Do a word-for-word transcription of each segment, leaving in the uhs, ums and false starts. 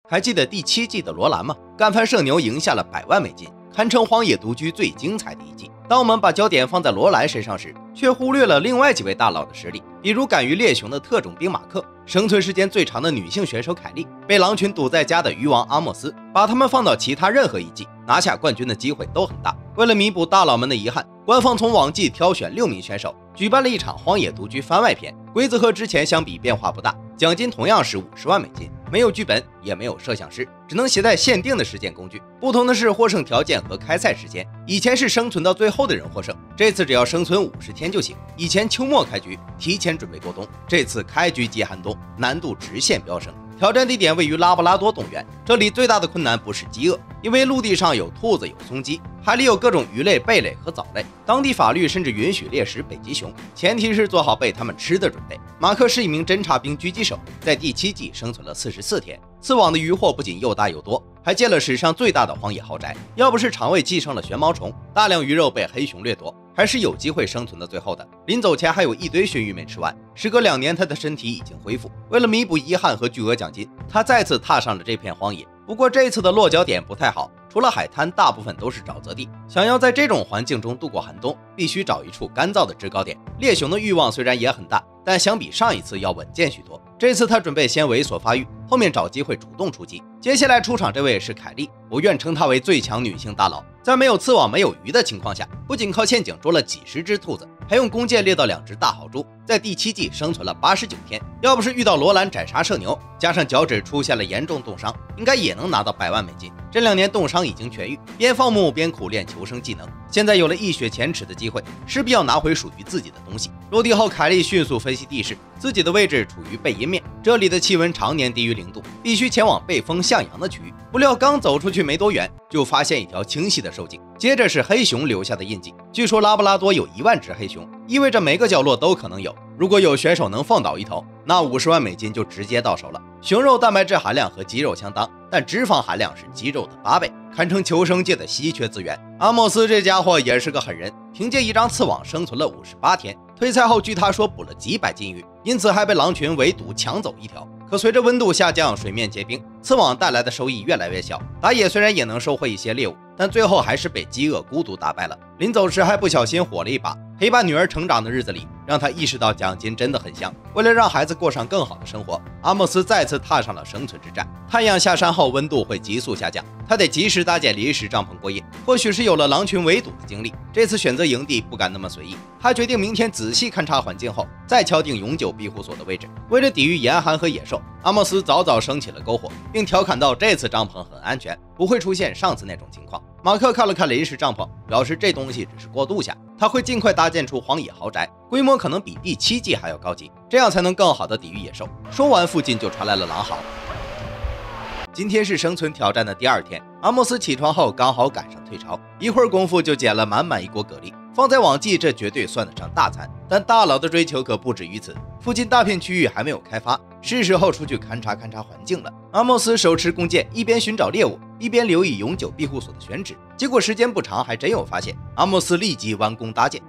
还记得第七季的罗兰吗？干翻社牛赢下了百万美金，堪称荒野独居最精彩的一季。当我们把焦点放在罗兰身上时，却忽略了另外几位大佬的实力，比如敢于猎熊的特种兵马克，生存时间最长的女性选手凯莉，被狼群堵在家的鱼王阿莫斯。把他们放到其他任何一季，拿下冠军的机会都很大。为了弥补大佬们的遗憾，官方从往季挑选六名选手，举办了一场荒野独居番外篇。规则和之前相比变化不大，奖金同样是五十万美金，没有剧本，也没有摄像师，只能携带限定的实践工具。不同的是获胜条件和开赛时间，以前是生存到最后的人获胜，这次只要生存五十天就行。以前秋末开局，提前准备过冬，这次开局即寒冬，难度直线飙升。挑战地点位于拉布拉多动物园，这里最大的困难不是饥饿，因为陆地上有兔子有松鸡，海里有各种鱼类、贝类和藻类，当地法律甚至允许猎食北极熊，前提是做好被他们吃的准备。马克是一名侦察兵狙击手，在第七季生存了四十四天，刺网的渔获不仅又大又多，还建了史上最大的荒野豪宅。要不是肠胃寄生了玄毛虫，大量鱼肉被黑熊掠夺，还是有机会生存到最后的。临走前还有一堆熏鱼没吃完，时隔两年他的身体已经恢复。为了弥补遗憾和巨额奖金，他再次踏上了这片荒野。不过这次的落脚点不太好，除了海滩，大部分都是沼泽地。想要在这种环境中度过寒冬，必须找一处干燥的制高点。猎熊的欲望虽然也很大，但相比上一次要稳健许多。这次他准备先猥琐发育，后面找机会主动出击。接下来出场这位是凯莉，我愿称她为最强女性大佬。在没有刺网没有鱼的情况下，不仅靠陷阱捉了几十只兔子，还用弓箭猎到两只大豪猪，在第七季生存了八十九天。要不是遇到罗兰斩杀社牛，加上脚趾出现了严重冻伤，应该也能拿到百万美金。这两年冻伤已经痊愈，边放牧边苦练求生技能，现在有了一雪前耻的机会，势必要拿回属于自己的东西。落地后，凯莉迅速分析地势，自己的位置处于背阴面，这里的气温常年低于零度，必须前往背风向阳的区域。不料刚走出去没多远，就发现一条清晰的兽径，接着是黑熊留下的印记。据说拉布拉多有一万只黑熊，意味着每个角落都可能有。如果有选手能放倒一头，那五十万美金就直接到手了。熊肉蛋白质含量和鸡肉相当，但脂肪含量是鸡肉的八倍，堪称求生界的稀缺资源。阿莫斯这家伙也是个狠人，凭借一张刺网生存了五十八天。退赛后据他说捕了几百斤鱼，因此还被狼群围堵抢走一条。可随着温度下降，水面结冰，刺网带来的收益越来越小。打野虽然也能收获一些猎物，但最后还是被饥饿孤独打败了。临走时还不小心火了一把。陪伴女儿成长的日子里，让他意识到奖金真的很香。为了让孩子过上更好的生活，阿莫斯再次踏上了生存之战。太阳下山后，温度会急速下降，他得及时搭建临时帐篷过夜。或许是有了狼群围堵的经历，这次选择营地不敢那么随意。他决定明天仔细勘察环境后，再敲定永久庇护所的位置。为了抵御严寒和野兽，阿莫斯早早升起了篝火，并调侃到这次帐篷很安全，不会出现上次那种情况。马克看了看临时帐篷，表示这东西只是过渡下，他会尽快搭建出荒野豪宅，规模可能比第七季还要高级，这样才能更好的抵御野兽。说完，附近就传来了狼嚎。今天是生存挑战的第二天，阿莫斯起床后刚好赶上退潮，一会儿功夫就捡了满满一锅蛤蜊。放在往季，这绝对算得上大餐，但大佬的追求可不止于此。附近大片区域还没有开发，是时候出去勘察勘察环境了。阿莫斯手持弓箭，一边寻找猎物，一边留意永久庇护所的选址。结果时间不长，还真有发现。阿莫斯立即弯弓搭箭。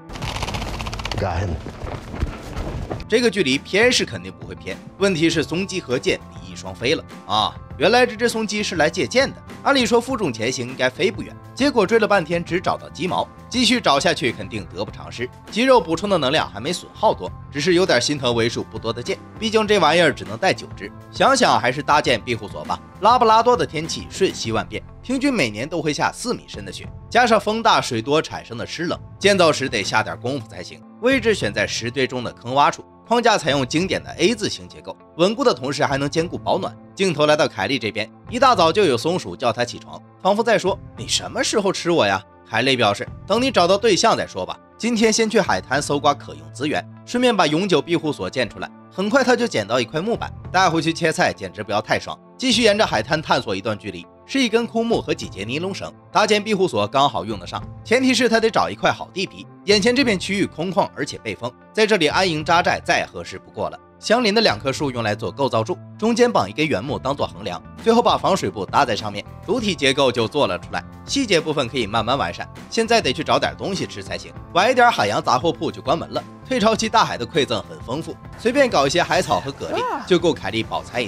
这个距离偏是肯定不会偏，问题是松鸡和箭比翼双飞了啊！原来这只松鸡是来借箭的，按理说负重前行应该飞不远，结果追了半天只找到鸡毛，继续找下去肯定得不偿失。鸡肉补充的能量还没损耗多，只是有点心疼为数不多的箭，毕竟这玩意儿只能带九只。想想还是搭建庇护所吧。拉布拉多的天气瞬息万变，平均每年都会下四米深的雪，加上风大水多产生的湿冷，建造时得下点功夫才行。位置选在石堆中的坑洼处，框架采用经典的 A 字形结构，稳固的同时还能兼顾保暖。镜头来到凯莉这边，一大早就有松鼠叫她起床，仿佛在说你什么时候吃我呀？凯莉表示等你找到对象再说吧，今天先去海滩搜刮可用资源，顺便把永久庇护所建出来。很快他就捡到一块木板，带回去切菜简直不要太爽。继续沿着海滩探索一段距离，是一根枯木和几节尼龙绳，搭建庇护所刚好用得上，前提是他得找一块好地皮。眼前这片区域空旷而且背风，在这里安营扎寨再合适不过了。相邻的两棵树用来做构造柱，中间绑一根原木当做横梁，最后把防水布搭在上面，主体结构就做了出来，细节部分可以慢慢完善。现在得去找点东西吃才行，晚一点海洋杂货铺就关门了。退潮期大海的馈赠很丰富，随便搞一些海草和蛤蜊就够凯莉饱餐一顿了。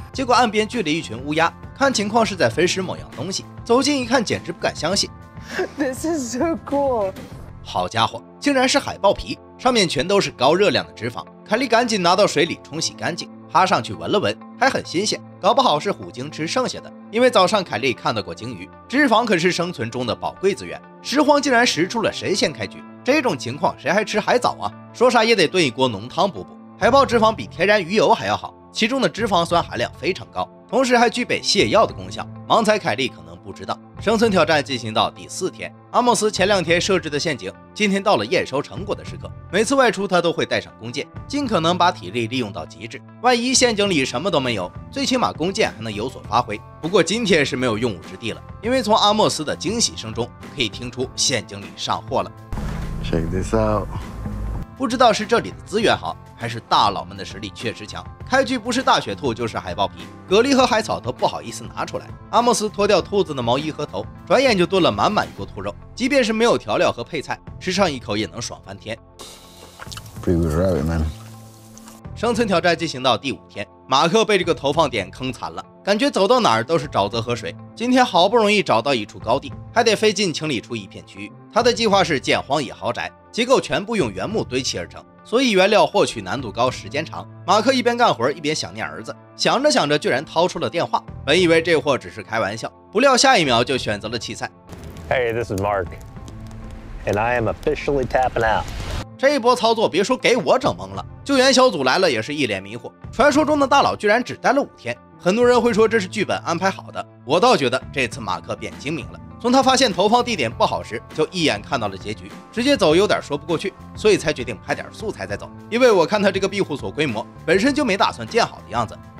结果岸边聚了一群乌鸦，看情况是在分食某样东西。走近一看，简直不敢相信。 This is so cool！ 好家伙，竟然是海豹皮，上面全都是高热量的脂肪。凯莉赶紧拿到水里冲洗干净，爬上去闻了闻，还很新鲜，搞不好是虎鲸吃剩下的。因为早上凯莉看到过鲸鱼，脂肪可是生存中的宝贵资源。拾荒竟然拾出了谁先开局，这种情况谁还吃海藻啊？说啥也得炖一锅浓汤补补。海豹脂肪比天然鱼油还要好，其中的脂肪酸含量非常高，同时还具备泻药的功效。盲猜凯莉可能不知道，生存挑战进行到第四天，阿莫斯前两天设置的陷阱，今天到了验收成果的时刻。每次外出他都会带上弓箭，尽可能把体力利用到极致。万一陷阱里什么都没有，最起码弓箭还能有所发挥。不过今天是没有用武之地了，因为从阿莫斯的惊喜声中可以听出陷阱里上货了。 Check this out。 不知道是这里的资源好，还是大佬们的实力确实强。开局不是大雪兔就是海豹皮，蛤蜊和海草都不好意思拿出来。阿莫斯脱掉兔子的毛衣和头，转眼就炖了满满一锅兔肉，即便是没有调料和配菜，吃上一口也能爽翻天。 Pretty good rabbit, man。 生存挑战进行到第五天，马克被这个投放点坑惨了，感觉走到哪儿都是沼泽和水。今天好不容易找到一处高地，还得费劲清理出一片区域。他的计划是建荒野豪宅，结构全部用原木堆砌而成，所以原料获取难度高，时间长。马克一边干活一边想念儿子，想着想着居然掏出了电话。本以为这货只是开玩笑，不料下一秒就选择了弃赛。 Hey, this is Mark, and I am officially tapping out. 这一波操作别说给我整懵了，救援小组来了也是一脸迷惑。传说中的大佬居然只待了五天，很多人会说这是剧本安排好的，我倒觉得这次马克变精明了。从他发现投放地点不好时，就一眼看到了结局，直接走有点说不过去，所以才决定拍点素材再走。因为我看他这个庇护所规模本身就没打算建好的样子，